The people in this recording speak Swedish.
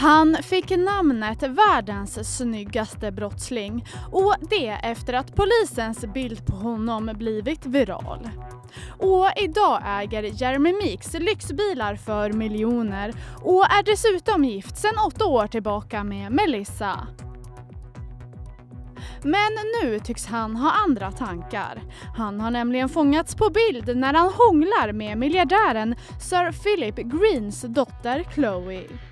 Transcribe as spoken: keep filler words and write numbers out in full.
Han fick namnet världens snyggaste brottsling, och det efter att polisens bild på honom blivit viral. Och idag äger Jeremy Meeks lyxbilar för miljoner och är dessutom gift sedan åtta år tillbaka med Melissa. Men nu tycks han ha andra tankar. Han har nämligen fångats på bild när han hånglar med miljardären Sir Philip Greens dotter Chloe.